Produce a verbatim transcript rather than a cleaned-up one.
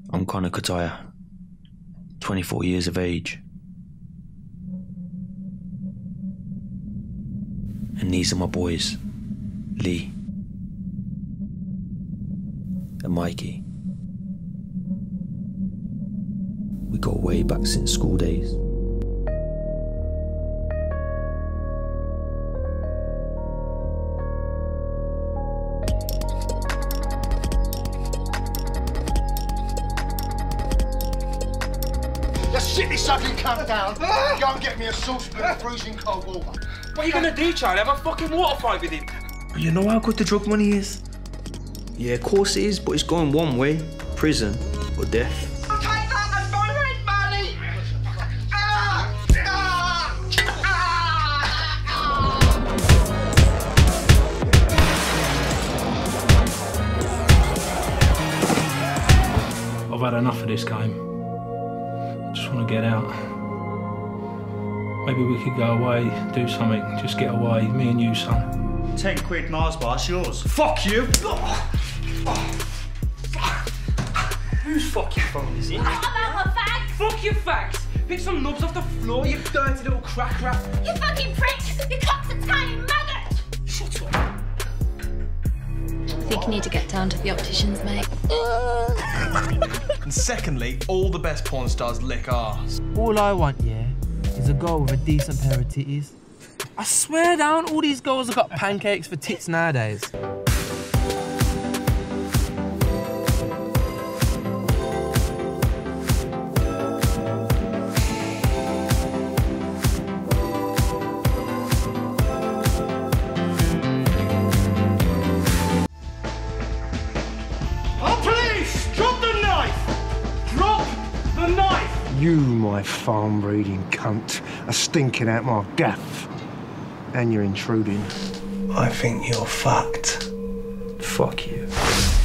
I'm Connor Kutaya, twenty-four years of age. And these are my boys, Lee and Mikey. We go way back since school days. Just sit this ugly cunt down and go and get me a saucepan of freezing cold water. What are you gonna do, Charlie? Have a fucking water fight with him? You know how good the drug money is? Yeah, of course it is, but it's going one way. Prison or death. Take that and my rent money! Ah! Ah! I've had enough of this game. I just want to get out. Maybe we could go away, do something, just get away, me and you, son. Ten quid Mars bar, it's yours. Fuck you! Oh. Oh. Whose fucking phone is it? What about my fags? Fuck your fags! Pick some nubs off the floor, you dirty little crack rat. You fucking prick! You cock's a tiny maggot! Shut up. I think you need to get down to the opticians, mate. And secondly, all the best porn stars lick arse. All I want, yeah, is a girl with a decent pair of titties. I swear down, all these girls have got pancakes for tits nowadays. Oh, police! Drop the knife! Drop the knife! You, my farm-breeding cunt, are stinking out my gaff. And you're intruding. I think you're fucked. Fuck you.